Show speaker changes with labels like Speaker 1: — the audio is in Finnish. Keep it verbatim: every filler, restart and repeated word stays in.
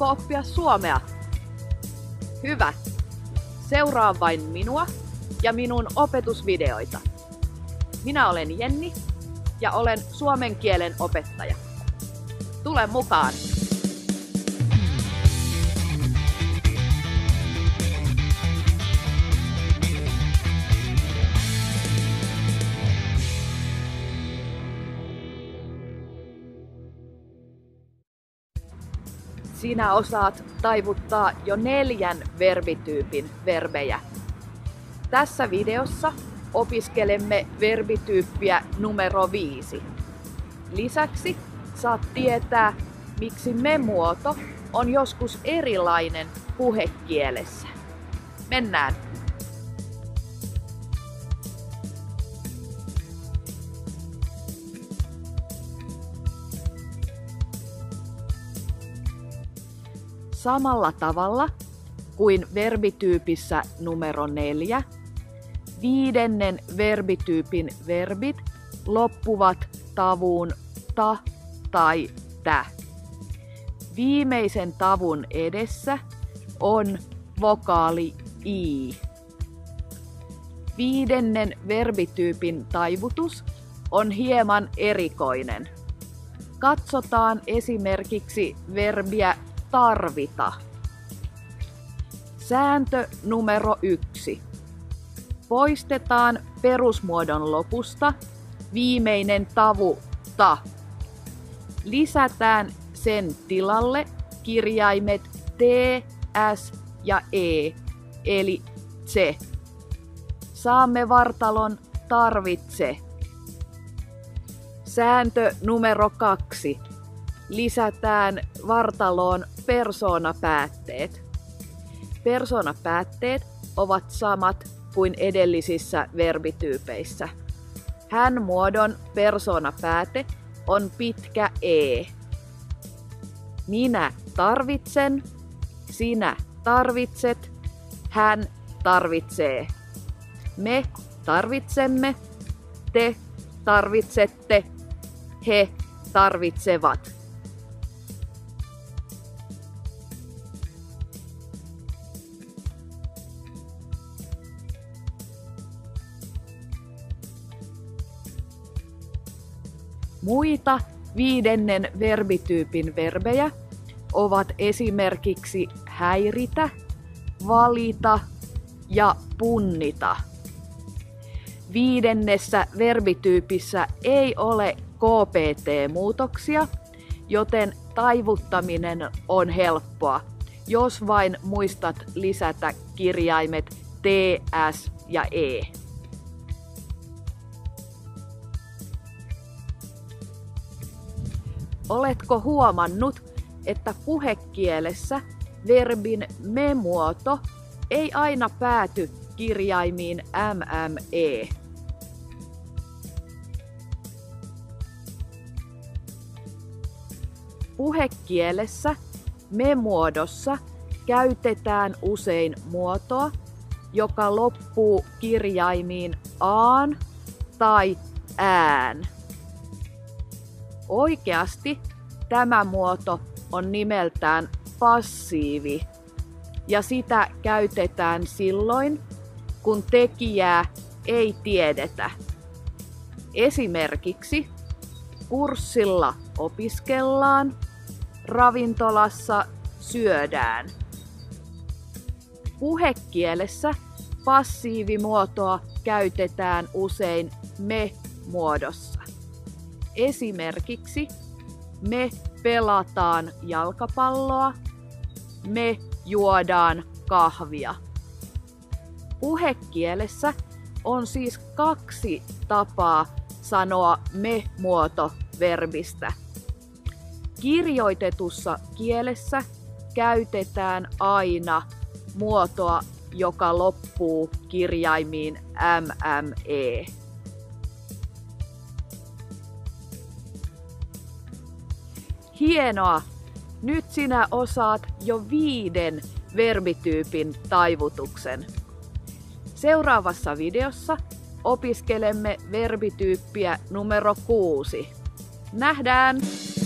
Speaker 1: Haluatko oppia suomea? Hyvä! Seuraa vain minua ja minun opetusvideoita. Minä olen Jenni ja olen suomen kielen opettaja. Tule mukaan! Sinä osaat taivuttaa jo neljän verbityypin verbejä. Tässä videossa opiskelemme verbityyppiä numero viisi. Lisäksi saat tietää, miksi me-muoto on joskus erilainen puhekielessä. Mennään! Samalla tavalla kuin verbityypissä numero neljä, viidennen verbityypin verbit loppuvat tavuun ta tai tä. Viimeisen tavun edessä on vokaali i. Viidennen verbityypin taivutus on hieman erikoinen. Katsotaan esimerkiksi verbiä tarvita. Sääntö numero yksi. Poistetaan perusmuodon lopusta viimeinen tavu ta. Lisätään sen tilalle kirjaimet t, s ja e, eli tse. Saamme vartalon tarvitse. Sääntö numero kaksi. Lisätään vartaloon persoonapäätteet. Persoonapäätteet ovat samat kuin edellisissä verbityypeissä. Hän muodon persoonapääte on pitkä e. Minä tarvitsen, sinä tarvitset, hän tarvitsee. Me tarvitsemme, te tarvitsette, he tarvitsevat. Muita viidennen verbityypin verbejä ovat esimerkiksi häiritä, valita ja punnita. Viidennessä verbityypissä ei ole K P T-muutoksia, joten taivuttaminen on helppoa, jos vain muistat lisätä kirjaimet T, S ja E. Oletko huomannut, että puhekielessä verbin me-muoto ei aina pääty kirjaimiin M M E? Puhekielessä me-muodossa käytetään usein muotoa, joka loppuu kirjaimiin aan tai ään. Oikeasti tämä muoto on nimeltään passiivi ja sitä käytetään silloin, kun tekijää ei tiedetä. Esimerkiksi kurssilla opiskellaan, ravintolassa syödään. Puhekielessä passiivimuotoa käytetään usein me-muodossa. Esimerkiksi me pelataan jalkapalloa, me juodaan kahvia. Puhekielessä on siis kaksi tapaa sanoa me-muoto verbistä. Kirjoitetussa kielessä käytetään aina muotoa, joka loppuu kirjaimiin M M E. Hienoa! Nyt sinä osaat jo viiden verbityypin taivutuksen. Seuraavassa videossa opiskelemme verbityyppiä numero kuusi. Nähdään!